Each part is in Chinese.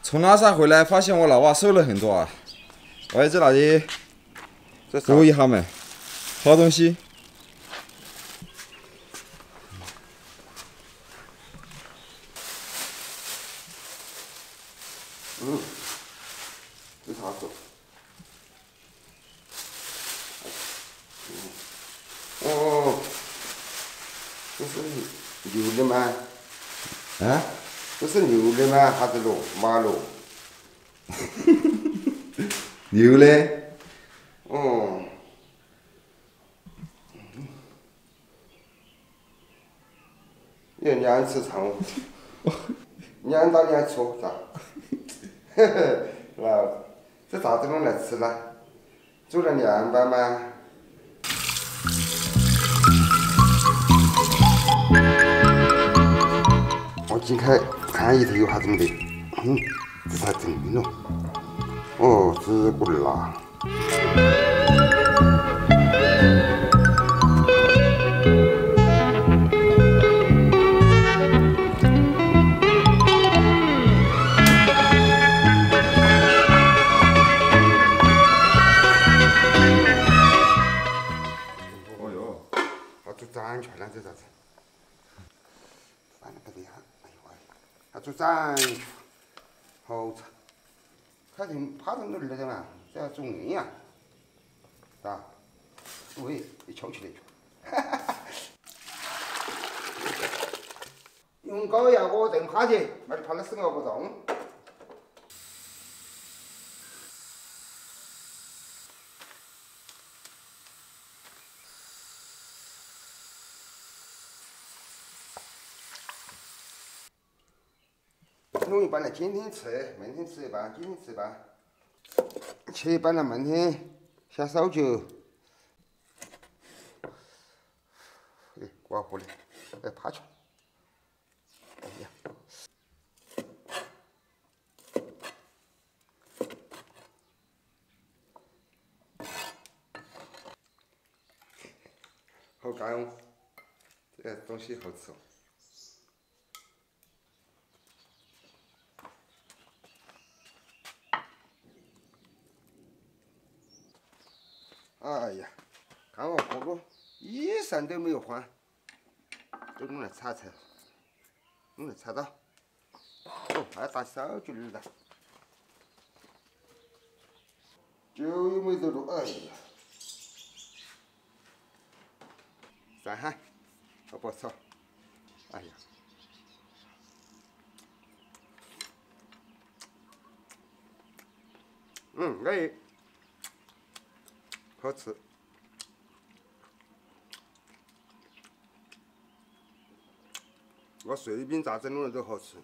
从拉萨回来，发现我老娃瘦了很多啊！儿子，那里给我一下嘛，好东西。 这啥子？哦，这是牛的吗？啊？这是牛的吗？还是鹿？马鹿？ 牛嘞？ 哦。你娘吃长，娘打娘戳咋？呵呵，那这咋子弄来吃呢？煮了凉拌吗？我近看看里头有啥子没得？这才正的咯。哦，紫骨辣。 哦哟， 要做展全了，这啥子？反正不得哈，哎呦喂，要做展全，好惨。开庭趴到那儿来的嘛，这要做硬呀，啊，喂，你翘起来去。用高压锅炖趴起，那就趴到生熬不动。弄一半来今天吃，明天吃一半，今天吃一半。切一半来明天下烧酒。哎，刮胡的，哎，趴去。哎呀，好干哦，这个东西好吃哦。哎呀，看我这个衣裳都没有换，都弄来擦擦，弄来擦到。哦，还要打烧酒儿的，酒又没得了，哎呀，上海，好不错，哎呀，哎，好吃。我随便咋整弄的都好吃。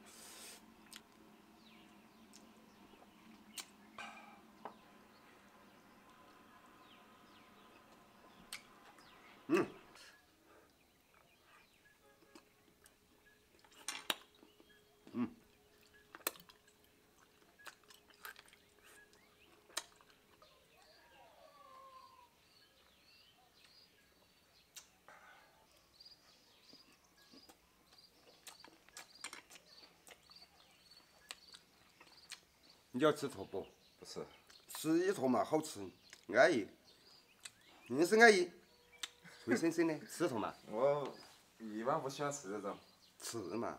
你要吃坨不？ 不是， 吃一坨嘛，好吃，安逸，硬是安逸，脆生生的，吃坨嘛。 我一般不喜欢吃这种。 吃嘛，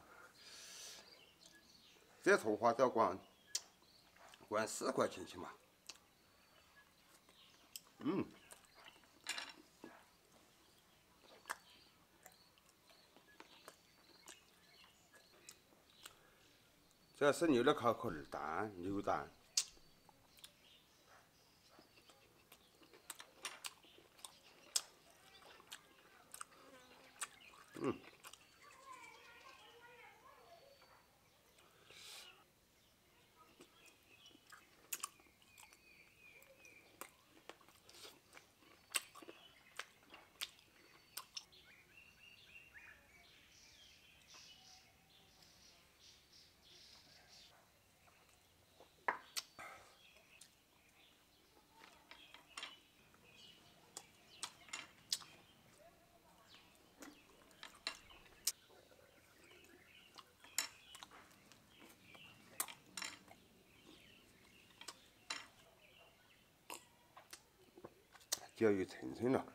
这坨花都要管4块钱起嘛。这要是牛的烤口儿蛋，牛蛋。 较有成身了。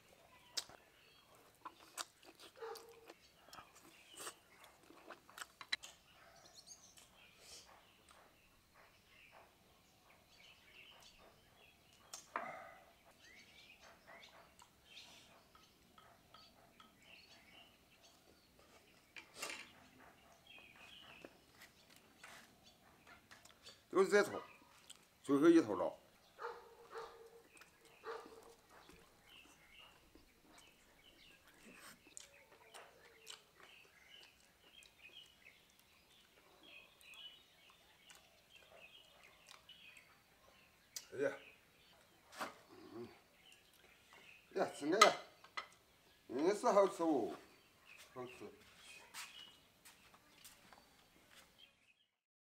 都是这套，最后一套了。哎呀，呀，吃我呀，硬是好吃哦，好吃。